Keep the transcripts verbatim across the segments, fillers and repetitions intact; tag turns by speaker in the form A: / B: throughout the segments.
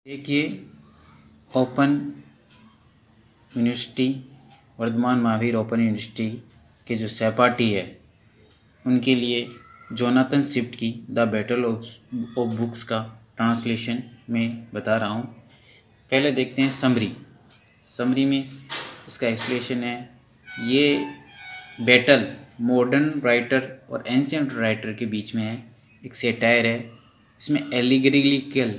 A: देखिए, open university Vardhman Mahaveer open university के जो सहपाठी है उनके लिए जोनाथन स्विफ्ट की the battle of of books का ट्रांसलेशन में बता रहा हूँ। पहले देखते हैं समरी। समरी में इसका एक्सप्लेनेशन है। ये बैटल मॉडर्न राइटर और एंशिएंट राइटर के बीच में है, एक सेटायर है। इसमें एलिगरिकल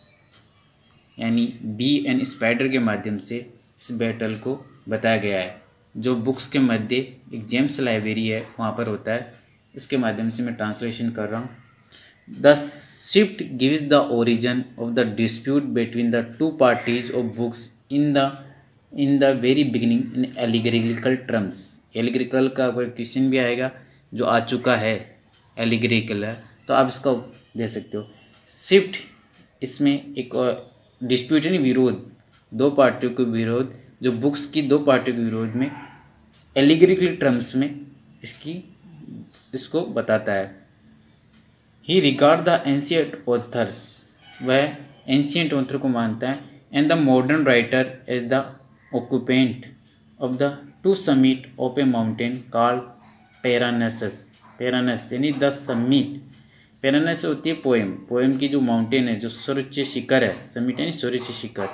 A: यानी बी एंड स्पाइडर के माध्यम से इस बैटल को बताया गया है, जो बुक्स के मध्य एक जेम्स लाइब्रेरी है वहाँ पर होता है। इसके माध्यम से मैं ट्रांसलेशन कर रहा हूँ। The Swift gives the origin of the dispute between the two parties of books in the in the very beginning in allegorical terms. Allegorical का कोई क्वेश्चन भी आएगा जो आ चुका है, एलिगरिकल है, तो आप इसका दे सकते हो। स्विफ्ट इसमें एक डिस्प्यूट यानी विरोध, दो पार्टियों के विरोध, जो बुक्स की दो पार्टियों के विरोध में एलिगरिकल टर्म्स में इसकी इसको बताता है। He regard the ancient authors, वह एंशिएंट ऑथर को मानता है, and the modern writer as the occupant of the two summit of a mountain called Parnassus. Parnassus यानी द समिट। पैरानस होती है पोएम, पोएम की जो माउंटेन है, जो सर्वोच्च शिखर है, समिट यानी सर्वोच्च शिखर।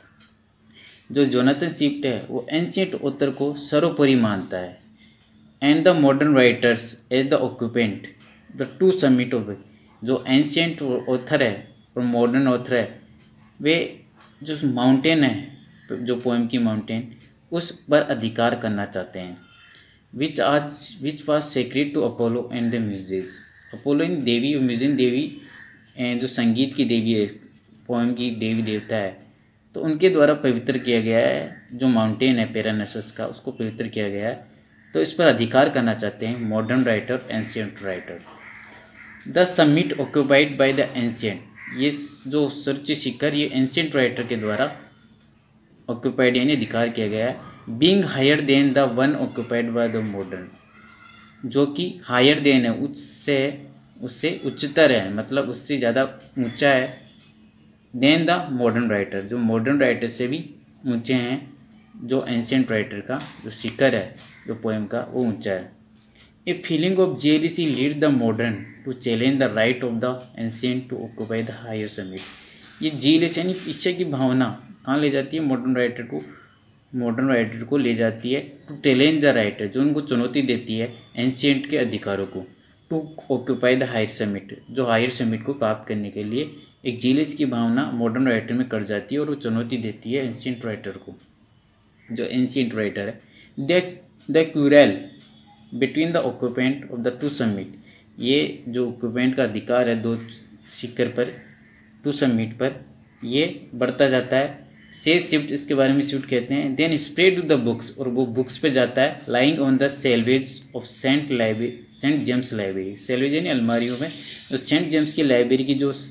A: जो जोनाथन स्विफ्ट है वो एंशिएंट ऑथर को सर्वोपरि मानता है, and the modern writers as the occupant the two summit of. जो एंशिएंट ऑथर है और मॉडर्न ऑथर है वे जो माउंटेन है, जो पोएम की माउंटेन, उस पर अधिकार करना चाहते हैं। विच आज which was sacred to Apollo and the Muses. Apollo इन देवी और म्यूजिन देवी जो संगीत की देवी है, पोएम की देवी देवता है, तो उनके द्वारा पवित्र किया गया है। जो माउंटेन है पैरानसस का, उसको पवित्र किया गया है, तो इस पर अधिकार करना चाहते हैं modern writer, ancient writer. The summit occupied by the ancient, ये जो सर्वोच्च शिखर ये एंशिएंट राइटर के द्वारा ऑक्यूपाइड यानी अधिकार किया गया है। Being higher than the one occupied by the modern, जो कि हायर देन है, उससे उससे उच्चतर है, मतलब उससे ज़्यादा ऊंचा है। देन द मॉडर्न राइटर, जो मॉडर्न राइटर से भी ऊंचे हैं। जो एंशिएंट राइटर का जो शिखर है, जो पोएम का, वो ऊंचा है। A feeling of jealousy lead the modern to challenge the right of the ancient to occupy the higher summit. ये जेलिस यानी ईर्ष्या की भावना कहाँ ले जाती है? मॉडर्न राइटर को मॉडर्न राइटर को ले जाती है टू चैलेंज द राइटर, जो उनको चुनौती देती है एंशिएंट के अधिकारों को, to occupy the higher summit, जो हायर समिट को प्राप्त करने के लिए एक जेलिस की भावना मॉडर्न राइटर में कर जाती है और वो चुनौती देती है एंशिएंट राइटर को, जो एंशिएंट राइटर है। The the quarrel between the occupant of the two summit, ये जो ऑक्यूपेंट का अधिकार है दो शिखर पर, टू समिट पर, ये बढ़ता जाता है। से स्विफ्ट, इसके बारे में स्विफ्ट कहते हैं। Then spread to the books, और वो बुक्स पे जाता है। Lying on the shelves of Saint library, Saint James library. Shelves यानी अलमारियों में, तो सेंट जेम्स की लाइब्रेरी की जो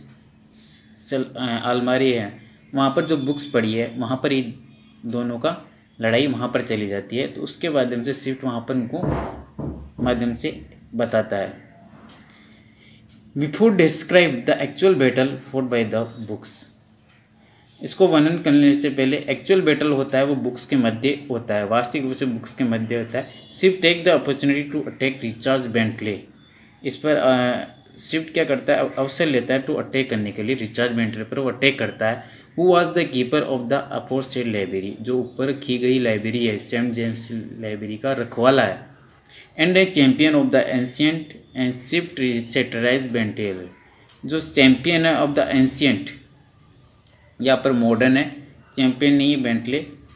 A: अलमारी है वहाँ पर जो बुक्स पड़ी है, वहाँ पर ही दोनों का लड़ाई वहाँ पर चली जाती है। तो उसके माध्यम से स्विफ्ट वहाँ पर उनको माध्यम से बताता है। Before describe the actual battle fought by the books, इसको वर्णन करने से पहले एक्चुअल बैटल होता है वो बुक्स के मध्य होता है, वास्तविक रूप से बुक्स के मध्य होता है। Swift take the opportunity to attack Richard Bentley, इस पर स्विफ्ट क्या करता है? अवसर लेता है टू अटैक करने के लिए रिचार्ज बेंटले पर वो अटैक करता है। Who was the keeper of the अपोस्टेड लाइब्रेरी, जो ऊपर की गई लाइब्रेरी है, सेंट जेम्स लाइब्रेरी का रखवाला है। And a champion of the ancient and Swift satirise Bentley, जो चैंपियन है ऑफ द एंशिएंट, यहाँ पर मॉडर्न है, चैंपियन नहीं है बेंटले।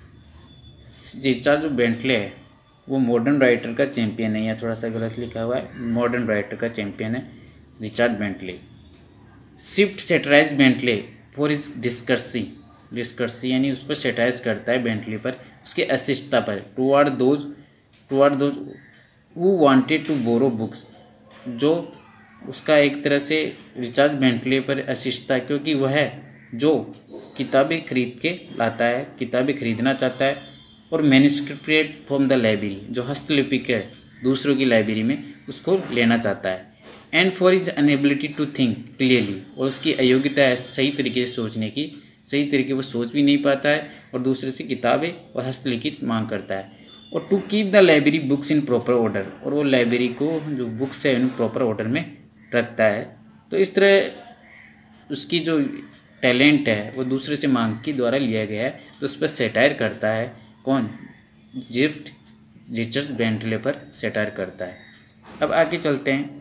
A: रिचार्ज जो बेंटले है वो मॉडर्न राइटर का चैंपियन है, यहाँ थोड़ा सा गलत लिखा हुआ है, मॉडर्न राइटर का चैंपियन है Richard Bentley. Swift satirise Bentley for his discourtesy, discourtesy यानी उस पर सेटाइज करता है बेंटले पर, उसके अशिष्टता पर। Toward those toward those who wanted to borrow books, जो उसका एक तरह से रिचार्ड बेंटले पर अशिष्टता, क्योंकि वह जो किताबें खरीद के लाता है, किताबें खरीदना चाहता है, और मैन्युस्क्रिप्ट फ्रॉम द लाइब्रेरी, जो हस्तलिपिक है दूसरों की लाइब्रेरी में, उसको लेना चाहता है। And for his inability to think clearly, और उसकी अयोग्यता है सही तरीके से सोचने की, सही तरीके से सोच भी नहीं पाता है और दूसरे से किताबें और हस्तलिखित मांग करता है। और to keep the library books in proper order, और वो लाइब्रेरी को जो बुक्स है उन प्रॉपर ऑर्डर में रखता है। तो इस तरह उसकी जो टैलेंट है वो दूसरे से मांग के द्वारा लिया गया है। तो उस पर सेटायर करता है कौन, जिफ्ट रिचर्ड बेंटले पर सेटायर करता है। अब आगे चलते हैं।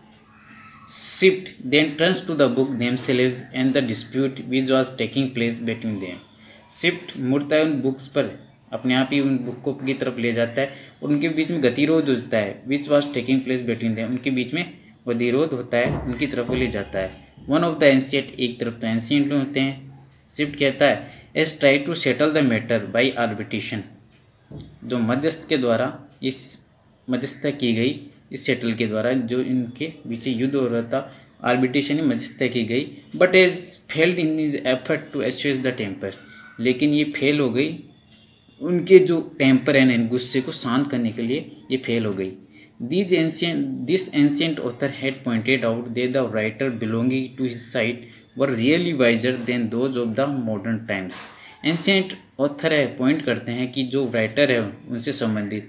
A: Swift then turns to the book themselves and the dispute which was taking place between them. Swift मुड़ता है उन बुक्स पर, अपने आप ही उन बुकों की तरफ ले जाता है और उनके बीच में गतिरोध होता है। which was taking place between them, उनके बीच में गतिरोध होता है, उनकी तरफ वो ले जाता है। one of the ancient, एक तरफ तो ancient होते हैं। Swift कहता है as try to settle the matter by arbitration, जो मध्यस्थ के द्वारा इस मध्यस्थता की गई, इस सेटल के द्वारा जो इनके बीच युद्ध हो रहा था, आर्बिट्रेशन में मध्यस्थता की गई। But as failed in this effort to assure the tempers, लेकिन ये फेल हो गई, उनके जो टेम्पर है गुस्से को शांत करने के लिए ये फेल हो गई। This ancient this ancient author had pointed out they the writer belonging to his side were really wiser than those of the modern times. Ancient author है पॉइंट करते हैं कि जो राइटर है उनसे संबंधित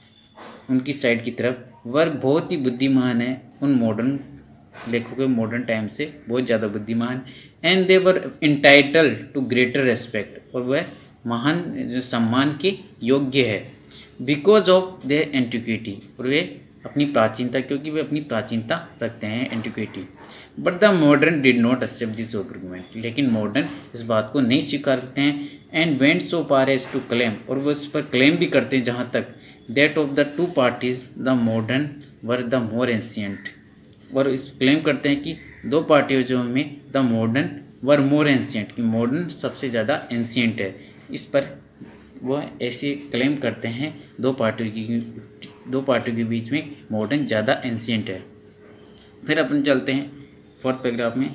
A: उनकी साइड की तरफ वह बहुत ही बुद्धिमान है, उन मॉडर्न लेखकों मॉडर्न टाइम से बहुत ज़्यादा बुद्धिमान। And they were entitled to greater respect, और वह महान जो सम्मान के योग्य है। बिकॉज ऑफ देयर एंटिक्विटी, और वे अपनी प्राचीनता, क्योंकि वे अपनी प्राचीनता रखते हैं antiquity. But the modern did not accept this argument, लेकिन मॉडर्न इस बात को नहीं स्वीकार करते हैं। And went so far as to claim, और वो इस पर क्लेम भी करते हैं जहाँ तक that of the two parties the modern were the more ancient, और इस क्लेम करते हैं कि दो पार्टियों जो में the modern were more ancient, कि मॉडर्न सबसे ज़्यादा एंशियंट है। इस पर वह ऐसे क्लेम करते हैं दो पार्टियों की दो पार्टियों के बीच में मॉडर्न ज़्यादा एंशियंट है। फिर अपन चलते हैं फोर्थ पैराग्राफ में।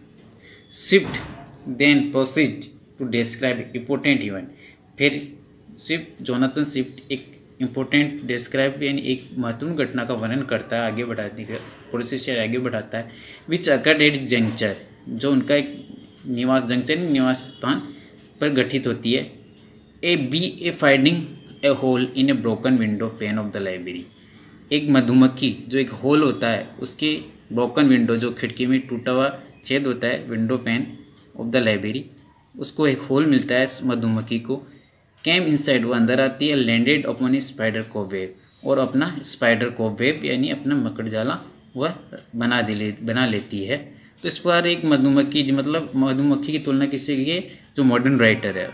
A: Swift then proceed to describe important event, फिर स्विफ्ट जोनाथन स्विफ्ट एक इम्पोर्टेंट डिस्क्राइब यानी एक महत्वपूर्ण घटना का वर्णन करता है, आगे बढ़ाने का प्रोसेस से आगे बढ़ाता है। विच अकर्ड एट जंक्चर, जो उनका एक निवास जंक्चर निवास स्थान पर गठित होती है। A bee a finding a hole in a broken window pane of the library, एक मधुमक्खी जो एक होल होता है उसके ब्रोकन विंडो, जो खिड़की में टूटा हुआ छेद होता है, window pane of the library, उसको एक होल मिलता है मधुमक्खी को। कैम इनसाइड, वो अंदर आती है। Landed upon a spider cobweb, और अपना स्पाइडर कोबवेब यानी अपना मकड़जाला वह बना दे ले बना लेती है। तो इस पर एक मधुमक्खी, मतलब मधुमक्खी की तुलना किससे की है, जो मॉडर्न राइटर है।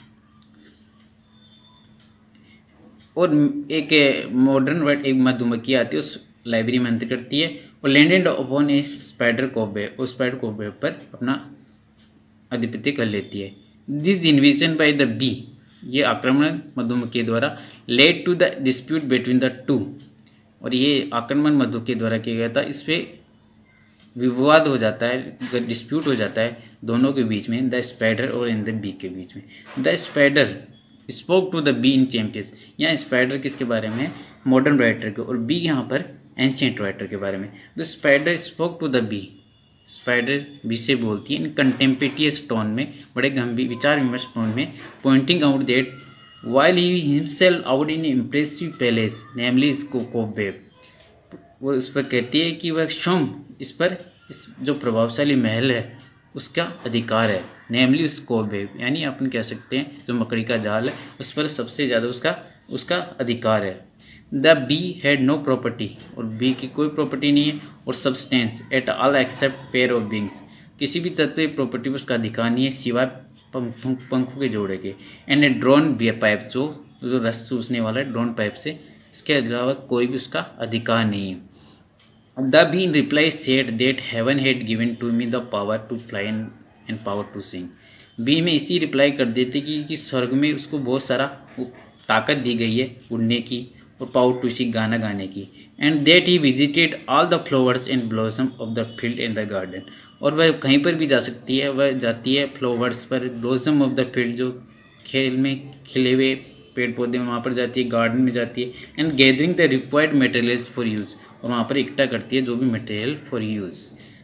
A: और एक मॉडर्न एक मधुमक्खी आती है उस लाइब्रेरी में अंतर करती है, और landed upon a spider cobweb, उस स्पाइडर कोबवेब पर अपना आधिपत्य कर लेती है। This invasion by the bee, ये आक्रमण मधुमक्खी द्वारा led to the dispute between the two, और ये आक्रमण मधु के द्वारा किया गया था। इस पर विवाद हो जाता है, डिस्प्यूट हो जाता है दोनों के बीच में, द स्पाइडर और इन द बी के बीच में। The spider spoke to the bee in champions, यहाँ स्पाइडर किसके बारे में है, मॉडर्न राइटर के, और बी यहाँ पर एंशिएंट राइटर के बारे में। The spider spoke to the bee, spider bee से बोलती है इन कंटेम्पेटियस टोन में, बड़े गंभीर विचार विमर्श टोन में, pointing out that while he himself out in impressive palace namely his cobweb, वो उस पर कहती है कि वह स्वयं इस पर इस जो प्रभावशाली महल है उसका अधिकार है, नेमली उस कोबवेब यानी अपन कह सकते हैं जो मकड़ी का जाल है उस पर सबसे ज़्यादा उसका उसका अधिकार है। The bee had no property, और बी की कोई प्रॉपर्टी नहीं है, और substance at all except pair of wings, किसी भी तत्व की प्रॉपर्टी पर उसका अधिकार नहीं है सिवाय पंखों के जोड़े के। And a drone bee pipe, जो जो रस चूसने वाला है ड्रोन पाइप से, इसके अलावा कोई भी उसका अधिकार नहीं है। The bee in reply said that heaven had given to me the power to fly and power to sing, bee में इसी रिप्लाई कर देते कि, कि स्वर्ग में उसको बहुत सारा ताकत दी गई है उड़ने की और पावर टू सिंग गाना गाने की। And that he visited all the flowers and blossom of the field and the garden, और वह कहीं पर भी जा सकती है, वह जाती है फ्लावर्स पर, ब्लॉसम ऑफ द फील्ड जो खेल में खिले हुए पेड़ पौधे वहाँ पर जाती है, गार्डन में जाती है। And gathering the required materials for use, और वहाँ पर इकट्ठा करती है जो भी मटेरियल फॉर यूज़।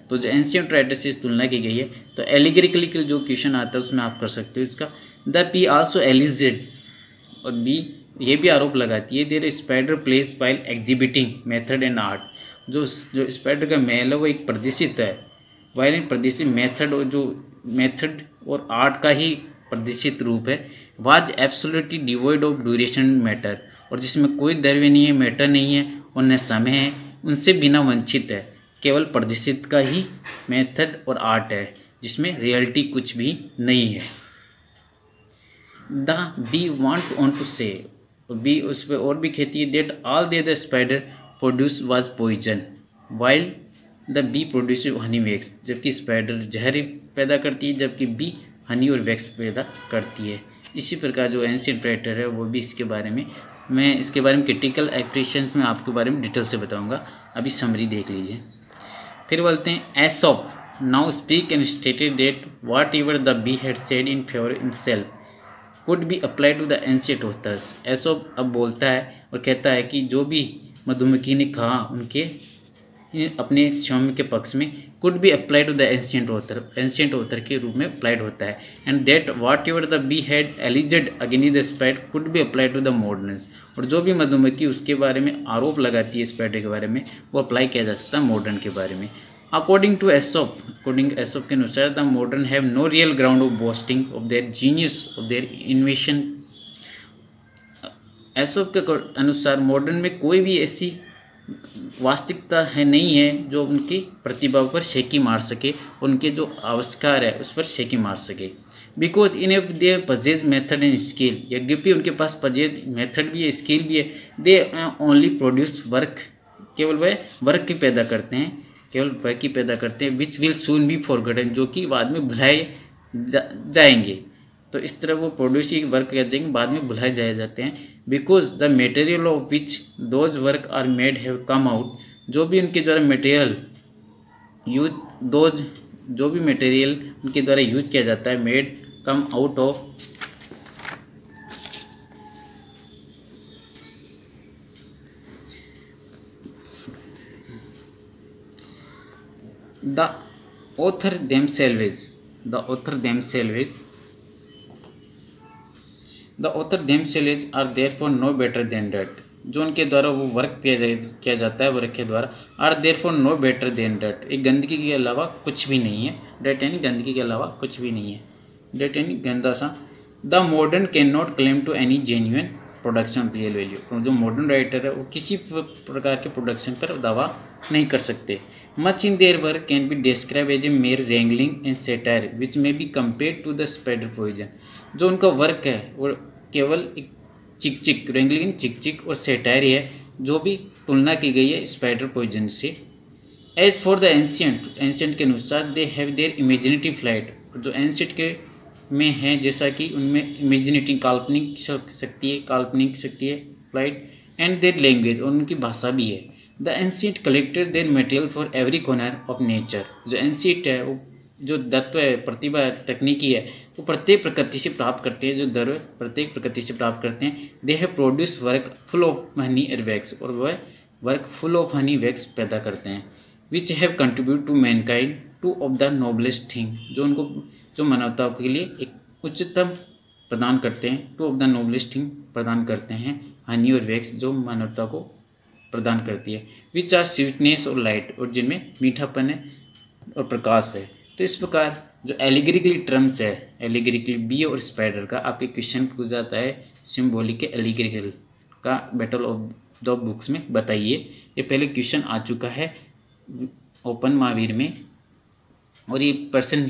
A: तो जो एंशियंट राइटर से तुलना की गई है, तो एलिगरिकली जो क्वेश्चन आता है उसमें आप कर सकते हो इसका। द पी आल्सो एलिजेड, और बी ये भी आरोप लगाती है their spider place while exhibiting method and art, जो जो स्पाइडर का मेल है वो एक प्रदर्शित है, वाइल इन प्रदर्शित मेथड, और जो मेथड और आर्ट का ही प्रदर्शित रूप है, was absolutely devoid of duration matter, और जिसमें कोई द्रव्य नहीं है, मैटर नहीं है और न समय है, उनसे बिना वंचित है, केवल प्रदर्शित का ही मेथड और आर्ट है जिसमें रियलिटी कुछ भी नहीं है। The bee went on to say, bee उस पर और भी कहती है that all they the spider produce was poison while the bee produce honey wax, जबकि स्पाइडर जहर पैदा करती है जबकि बी हनी और वैक्स पैदा करती है। इसी प्रकार जो एंशिएंट राइटर है वो भी इसके बारे में, मैं इसके बारे में क्रिटिकल एक्सप्रेशन में आपके बारे में डिटेल से बताऊंगा, अभी समरी देख लीजिए। फिर बोलते हैं Aesop now speak and stated that whatever the bee had said in favour himself could be applied to the ancient authors. Aesop अब बोलता है और कहता है कि जो भी मधुमक्खी ने कहा उनके अपने स्वामी के पक्ष में could be applied to the ancient author, ancient author के रूप में अप्लाइड होता है, and that whatever the bee had alleged against the spider could be applied to the moderns, और जो भी मधुमक्खी उसके बारे में आरोप लगाती है स्पाइडर के बारे में वो अप्लाई किया जा सकता है मॉडर्न के बारे में। According to Aesop, according Aesop के अनुसार the modern have no real ground of boasting of their genius of their invention. Aesop के अनुसार मॉडर्न में कोई भी ऐसी वास्तविकता है नहीं है जो उनकी प्रतिभा पर शेकी मार सके, उनके जो आविष्कार है उस पर शेकी मार सके। Because in a they possess method and skill, यद्यपि उनके पास पजेज मेथड भी है स्किल भी है, दे ओनली प्रोड्यूस वर्क, केवल वह वर्क ही पैदा करते हैं, केवल वर्क ही पैदा करते हैं which will soon be forgotten, जो कि बाद में भुलाए जा, जाएंगे। तो इस तरह वो प्रोड्यूस ही वर्क कहते हैं बाद में भुलाए जाए जाते हैं। Because the material of which those work are made have come out, जो भी उनके द्वारा मटेरियल यूज दोज जो भी मटेरियल उनके द्वारा यूज किया जाता है made come out of the author themselves, the author themselves the author themselves are therefore no better than that, जो उनके द्वारा वो वर्क किया जा किया जाता है वर्क के द्वारा, are therefore no better than that, एक गंदगी के अलावा कुछ भी नहीं है, डैट यानी गंदगी के अलावा कुछ भी नहीं है, डैट यानी गंदा सा। The modern can not claim to any genuine production real value, जो मॉडर्न राइटर है वो किसी प्रकार के प्रोडक्शन पर दावा नहीं कर सकते। Much in their work can be describe as a mere wrangling and satire which may be compare to the spider poison, जो उनका वर्क है वो केवल एक चिक चिक रेंगलिंग चिक चिक और सेटायर है जो भी तुलना की गई है स्पाइडर पॉइजन से। As for the ancient, ancient के अनुसार they have their imaginative flight, जो एंशियंट के में है जैसा कि उनमें इमेजिनेटिव काल्पनिक शक्ति है, काल्पनिक शक्ति है फ्लाइट, एंड देयर लैंग्वेज, और उनकी भाषा भी है। The ancient collected their material for every corner of nature, जो एंशियंट है वो जो तत्व है प्रतिभा है तकनीकी है वो प्रत्येक प्रकृति से प्राप्त करते हैं, जो द्रव्य प्रत्येक प्रकृति से प्राप्त करते हैं। They have produce work full of honey and wax, और वह work full of honey wax पैदा करते हैं। Which have contribute to mankind two of the noblest thing, जो उनको जो मानवता के लिए एक उच्चतम प्रदान करते हैं, two of the noblest thing प्रदान करते हैं हनी और वैक्स, जो मानवता को प्रदान करती है। विच आर स्वीटनेस और लाइट, और जिनमें मीठापन है और प्रकाश है। तो इस प्रकार जो एलिगरिकली टर्म्स है, एलिगरिकली बी और स्पाइडर का आपके क्वेश्चन पूछ जाता है सिम्बॉलिक एलिगरिकल का बैटल ऑफ द बुक्स में बताइए। ये पहले क्वेश्चन आ चुका है ओपन महावीर में, और ये पर्सन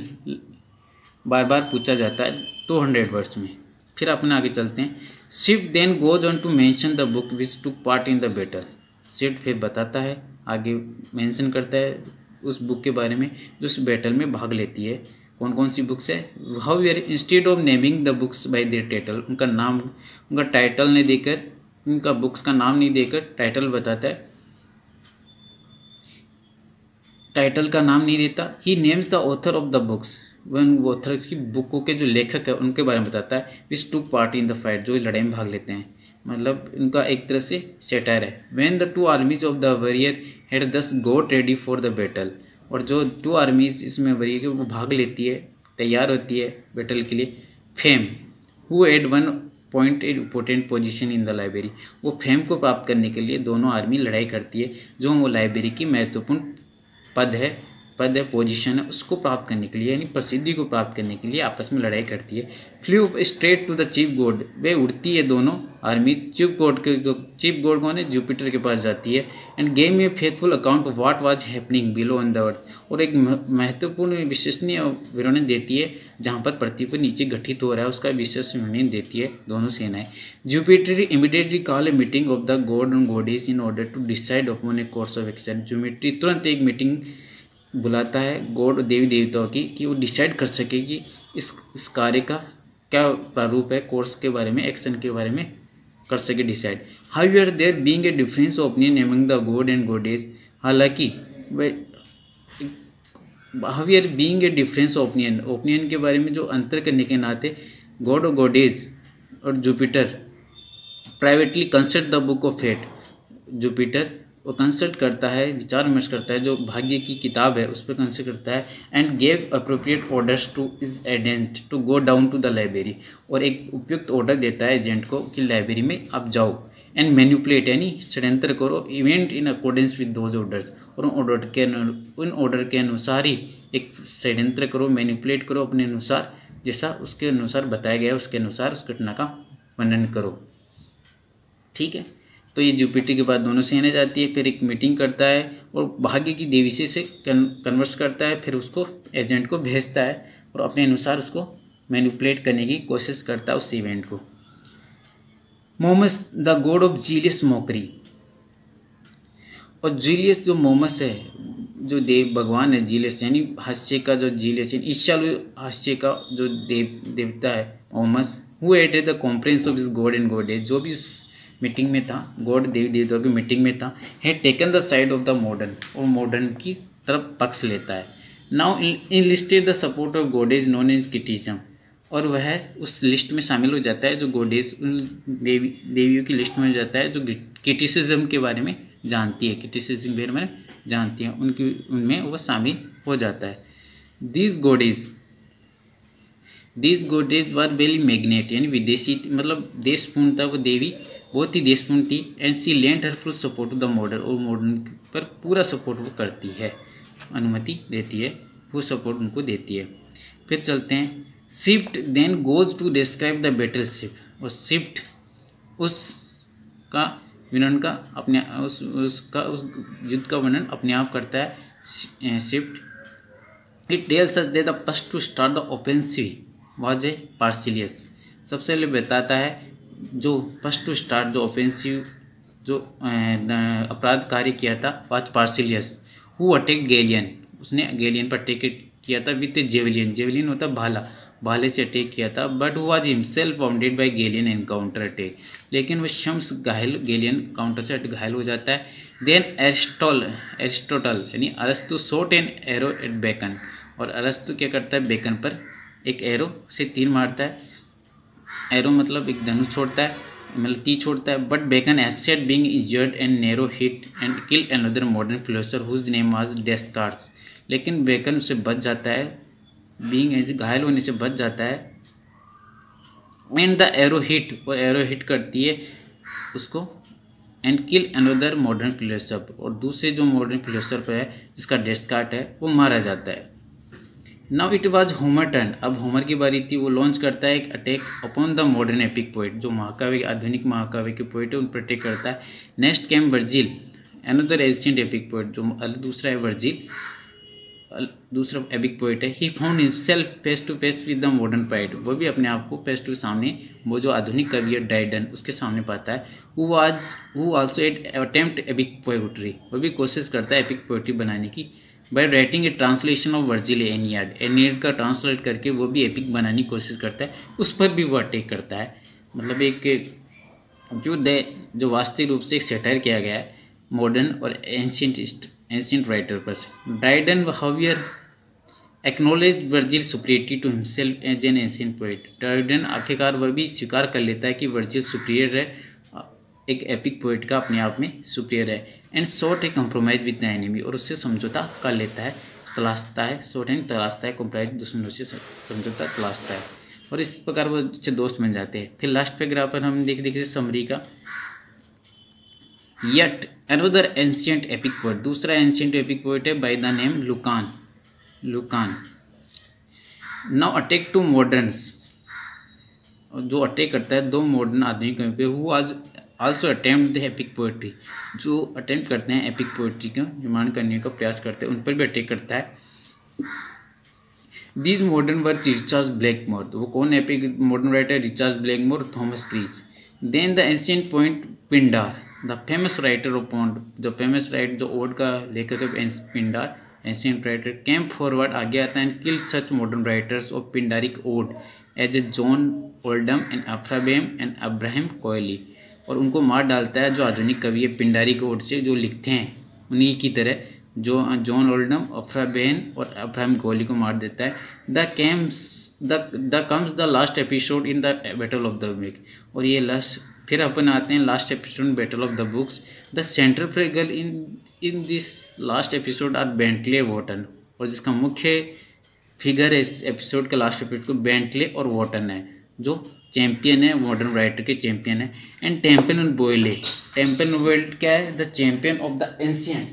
A: बार बार पूछा जाता है टू हंड्रेड वर्ड्स में। फिर अपने आगे चलते हैं। Swift then goes on to mention the book which took part in the battle. Swift फिर बताता है, आगे मेंशन करता है उस बुक के बारे में जो उस बैटल में भाग लेती है। कौन कौन सी बुक्स है। However instead of naming the books by their title, उनका नाम उनका टाइटल नहीं देकर, उनका बुक्स का नाम नहीं देकर टाइटल बताता है, टाइटल का नाम नहीं देता। He names the author of the books, one author की बुकों के जो लेखक है उनके बारे में बताता है। Which took part in the fight, जो लड़ाई में भाग लेते हैं, मतलब इनका एक तरह से सेटायर है। When the two armies of the warrior had thus got ready for the battle, और जो टू आर्मीज इसमें वरी वो भाग लेती है, तैयार होती है बैटल के लिए। Fame who had won point at important position in the library, वो फेम को प्राप्त करने के लिए दोनों आर्मी लड़ाई करती है। जो वो लाइब्रेरी की महत्वपूर्ण पद है पद है पोजीशन है उसको प्राप्त करने के लिए, यानी प्रसिद्धि को प्राप्त करने के लिए आपस में लड़ाई करती है। Flew straight to the chief god, वे उड़ती है दोनों आर्मी चीफ गॉड के, चीफ गॉड कौन है, जुपिटर के पास जाती है। And gave me faithful account of what was happening below on the earth, और एक महत्वपूर्ण विश्वसनीय विवरण देती है जहाँ पर पृथ्वी पर नीचे गठित हो रहा है उसका विश्वसनीय देती है दोनों सेनाएं। Jupiter immediately call a meeting of the god and goddess in order to decide upon a course of action, Jupiter तुरंत एक मीटिंग बुलाता है गॉड देवी देवताओं की कि वो डिसाइड कर सके कि इस इस कार्य का क्या प्रारूप है, कोर्स के बारे में, एक्शन के बारे में कर सके decide. However there being a difference of opinion among the god and goddess, हालांकि however being a difference of opinion, opinion के बारे में जो अंतर करने के नाते गॉड और गॉडेस और Jupiter privately consult the book of fate, Jupiter वो कंसल्ट करता है, विचार विमर्श करता है, जो भाग्य की किताब है उस पर कंसल्ट करता है। And gave appropriate orders to his agent to go down to the library, और एक उपयुक्त ऑर्डर देता है एजेंट को कि लाइब्रेरी में आप जाओ। एंड मैनिपुलेट यानी षड्यंत्र करो, event in accordance with those orders, और उन ऑर्डर के उन ऑर्डर के अनुसार ही एक षड्यंत्र करो, मैनिपुलेट करो अपने अनुसार, जैसा उसके अनुसार बताया गया उसके अनुसार उस घटना का वर्णन करो। ठीक है, तो ये जुपिटर के बाद दोनों सेना जाती है, फिर एक मीटिंग करता है और भाग्य की देवी से से कन्वर्स करता है, फिर उसको एजेंट को भेजता है और अपने अनुसार उसको मैनिपुलेट करने की कोशिश करता है उस इवेंट को। Momus the god of jealous mockery, और जीलियस जो मोमस है जो देव भगवान है, जीलियस यानी हास्य का, जो जीलियस यानी ईर्ष्यालु हास्य का जो देव देवता है मोमस, हु एटेड the conference of his god and goddess, जो भी मीटिंग में था, गॉड देवी देवताओं की मीटिंग में था, has taken the side of the modern, और मॉडर्न की तरफ पक्ष लेता है। Now enlisted the support of goddess known as criticism, और वह उस लिस्ट में शामिल हो जाता है जो गॉडेज देवी देवियों की लिस्ट में हो जाता है जो किटिसिज्म के बारे में जानती है, किटिसिज्म के बारे में जानती है, उनकी उनमें वह शामिल हो जाता है। This goddess this goddess were very malignant, यानी विदेशी मतलब देशपूर्ण था, वो देवी बहुत ही देशपूर्ण थी। And she lent her full support to the modern, और मॉडर्न पर पूरा सपोर्ट वो करती है, अनुमति देती है, वो सपोर्ट उनको देती है। फिर चलते हैं, Swift then goes to describe the battle ship, और शिफ्ट उस का वर्णन का अपने उस उसका उस युद्ध का वर्णन अपने आप करता है। Swift it tells us that the first to start the offensive was a Paracelsus, सबसे पहले बताता है जो फर्स्ट टू स्टार्ट जो ऑफेंसिव जो अपराध कार्य किया था was Paracelsus, who attack Galen, उसने गैलियन पर अटैक किया था विथ जेवलियन, जेवलियन होता भाला, भाले से अटैक किया था। But was himself wounded by Galen in counter attack, लेकिन वह शम्स घायल गैलियन काउंटर से घायल हो जाता है। देन एरिस्टोल एरिस्टोटल यानी अरस्तु shot an arrow at Bacon, और अरस्तु क्या करता है बेकन पर एक एरो से तीर मारता है, एरो मतलब एक धनुष छोड़ता है, मतलब तीर छोड़ता है। बट बेकन एफसेट being injured and arrow hit and kill another modern philosopher whose name was Descartes, लेकिन बेकन उससे बच जाता है, बीइंग ऐसे घायल होने से बच जाता है। एंड द एरो हिट, और एरो हिट करती है उसको, and kill another modern philosopher, और दूसरे जो मॉडर्न फिलोसोफर है जिसका डेस्कार्ट है वो मारा जाता है। Now it was Homer turn, अब होमर की बारी थी, वो लॉन्च करता है एक attack upon the modern epic poet, जो महाकाव्य आधुनिक महाकाव्य के पोइट है उन पर अटैक करता है। Next came Virgil another ancient epic poet, जो दूसरा है वर्जिल, दूसरा एपिक पोइट है। He found himself face to face with the modern poet, वो भी अपने आप को फेस टू सामने वो जो आधुनिक कवि है ड्राइडन उसके सामने पाता है। Who was who also at attempt epic poetry, वो भी कोशिश करता है एपिक पोएट्री बनाने की by writing a translation of Virgil Aeneid, Aeneid का ट्रांसलेट करके वो भी एपिक बनाने की कोशिश करता है, उस पर भी वो अटैक करता है। मतलब एक जो दे जो वास्तविक रूप से एक सेटायर किया गया है मॉडर्न और एंशिएंट एंशिएंट राइटर पर। Dryden however acknowledge Virgil superiority to himself as an ancient poet, Dryden आखिरकार वह भी स्वीकार कर लेता है कि वर्जिल सुपीरियर है, एक एपिक पोएट का अपने आप में सुपीरियर है। And sought a compromise with the enemy, और उससे समझौता कर लेता है तलाशता है, शॉर्ट हैंड तलाशता है, कंप्राइज दुश्मनों से समझौता तलाशता है, और इस प्रकार वो अच्छे दोस्त बन जाते हैं। फिर लास्ट पैराग्राफ पर हम देख देखिए समरी का, yet another ancient epic poet, दूसरा एंशियंट एपिक पोएट है by the name Lucan Lucan now attack two moderns, जो अटैक करता है दो मॉडर्न आदमी पे, हु आज also attempt the epic poetry, जो अटेम्प्ट करते हैं एपिक पोएट्री का निर्माण करने का प्रयास करते हैं, उन पर भी अटैक करता है। These modern were Richard Blackmore, तो वो कौन epic modern writer? Richard Blackmore, Thomas Creech. Then the ancient poet Pindar, the famous writer of pond, जो फेमस राइटर जो ओड का लेखक है Pindar, ancient writer, came forward, आगे आता है, and kill such modern writers of Pindaric ode as a John Oldham and Aphra Behn and Abraham Cowley, और उनको मार डालता है जो आधुनिक कवि है पिंडारिक ओड से जो लिखते हैं उन्हीं की तरह, जो जॉन ओल्डम, अफ्राबेन और अब्राहम कोयली को मार देता है। The comes the the comes the last episode in the battle of the book, और ये लास्ट फिर अपन आते हैं last episode battle of the books. The central figure in in this last episode are Bentley Wotton, और जिसका मुख्य figure है इस एपिसोड का लास्ट एपिसोड को बेंटले और वॉटन है, जो चैंपियन है, मॉडर्न राइटर के चैंपियन है। And Temple and Boyle, temple world क्या है? The champion of the ancient,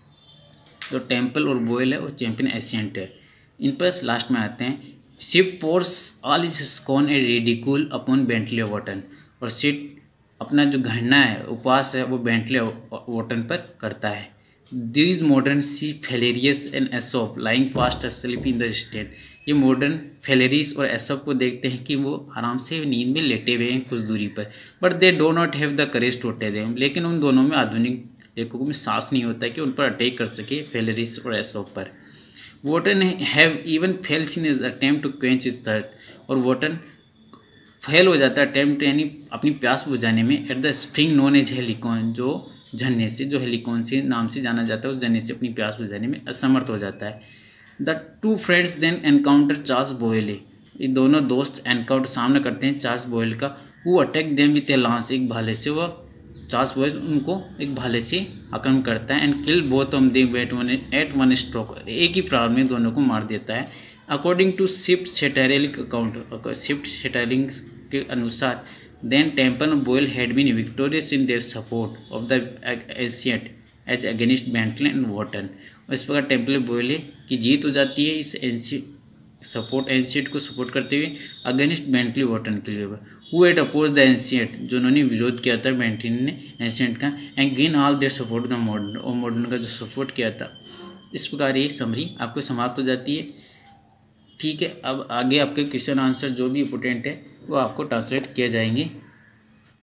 A: जो टेम्पल और बोयल है वो चैंपियन एशियंट है। इन पर लास्ट में आते हैं, Swift pours all his scorn a ridicule upon Bentley Wotton, और शिप अपना जो घृणा है, उपवास है, वो बेंटले वॉटन पर करता है। These modern see Phalaris and Aesop lying fast asleep in the state, ये मॉडर्न फेलेरिस और एसोप को देखते हैं कि वो आराम से नींद में लेटे हुए हैं कुछ दूरी पर, but they do not have the courage to attack them, लेकिन उन दोनों में आधुनिक लेखकों में साहस नहीं होता है कि उन पर अटैक कर सके फेलेरिस और एसोप पर। Wotton have even fails in his attempt to quench his thirst, और वॉटन फेल हो जाता है अटेम्प्ट यानी अपनी प्यास बुझाने में, at the spring known as Helicon, जो झरने से, जो हेलिकॉन से नाम से जाना जाता है, उस झरने से अपनी प्यास बुझाने में असमर्थ हो जाता है। The two friends then encounter Charles Boyle, ये दोनों दोस्त एनकाउंटर सामना करते हैं चार्ल्स बोयल का, who attack them with a lance, एक भाले से वह चार्ल्स बोयल उनको एक भाले से आक्रमण करता है, and kill both of them at one at one stroke, एक ही प्रहार में दोनों को मार देता है। According to Swift satiric account, Swift satiric के अनुसार, then Temple and Boyle had been victorious in their support of the ancient as against Bentley and Wotton, और इस प्रकार टेम्पल बोयल की जीत हो जाती है इस एंशियंट सपोर्ट एंशियंट को सपोर्ट करते हुए अगेंस्ट बेंटले वॉटन के लिए। Who had oppose the ancient, जो उन्होंने विरोध किया था बेंटले ने एंशियंट का, and gain all their support the modern, और मॉडर्न का जो सपोर्ट किया था। इस प्रकार ये समरी आपको समाप्त हो जाती है। ठीक है, अब आगे आपके क्वेश्चन आंसर जो भी इंपोर्टेंट है वो आपको ट्रांसलेट किए जाएंगे।